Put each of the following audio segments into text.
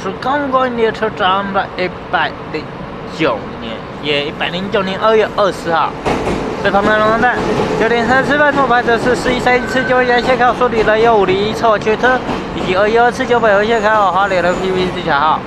是刚刚列车长的109年，也109年2月20号。北方南龙站9点30分出发的是113149沿线靠处理的150侧驱车，以及21249北回线开往花莲的 PP 自强号。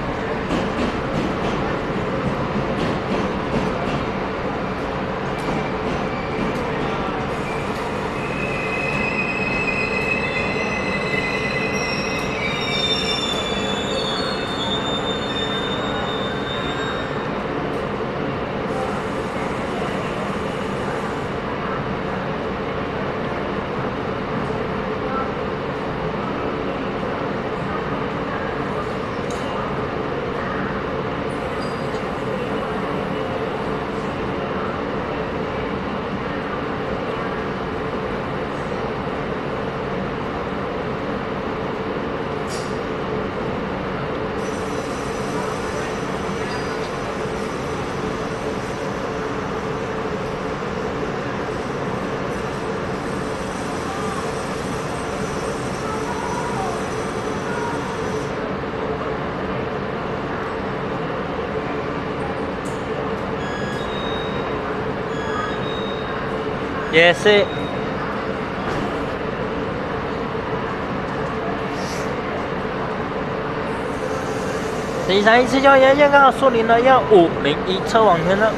也是。113149沿线靠树林的1501车往前呢，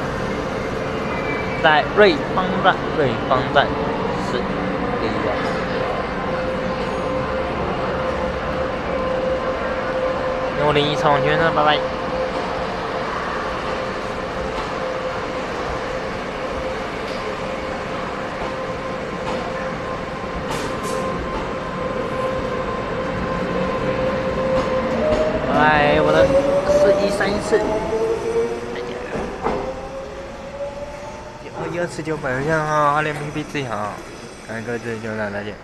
在瑞芳站是151车往前呢，拜拜。我的4134，再见。21249北回线号，花莲 PP 自强号，感谢各位支持，再见。